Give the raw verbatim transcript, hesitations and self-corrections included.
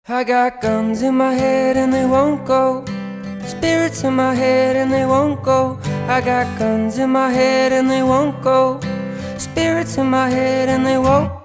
I got guns in my head and they won't go. Spirits in my head and they won't go. I got guns in my head and they won't go. Spirits in my head and they won't